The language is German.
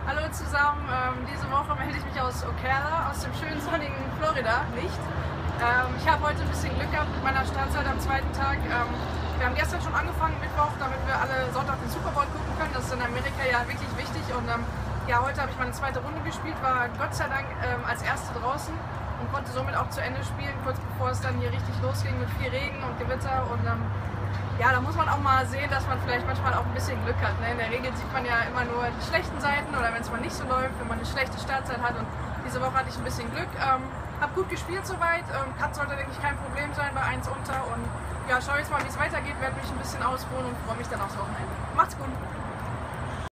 Hallo zusammen, diese Woche melde ich mich aus Ocala, aus dem schönen sonnigen Florida, nicht. Ich habe heute ein bisschen Glück gehabt mit meiner Startzeit am zweiten Tag. Wir haben gestern schon angefangen, Mittwoch, damit wir alle Sonntag den Super Bowl gucken können. Das ist in Amerika ja wirklich wichtig. Und ja, heute habe ich meine zweite Runde gespielt, war Gott sei Dank als Erste draußen und konnte somit auch zu Ende spielen, kurz bevor es dann hier richtig losging mit viel Regen und Gewitter. Und ja, da muss man auch mal sehen, dass man vielleicht manchmal auch ein bisschen Glück hat. Ne? In der Regel sieht man ja immer nur die schlechten Seiten oder wenn es mal nicht so läuft, wenn man eine schlechte Startzeit hat. Und diese Woche hatte ich ein bisschen Glück. Habe gut gespielt soweit. Cut sollte, denke ich, kein Problem sein bei 1 unter. Und ja, schau jetzt mal, wie es weitergeht. Werde mich ein bisschen ausruhen und freue mich dann aufs Wochenende. Macht's gut!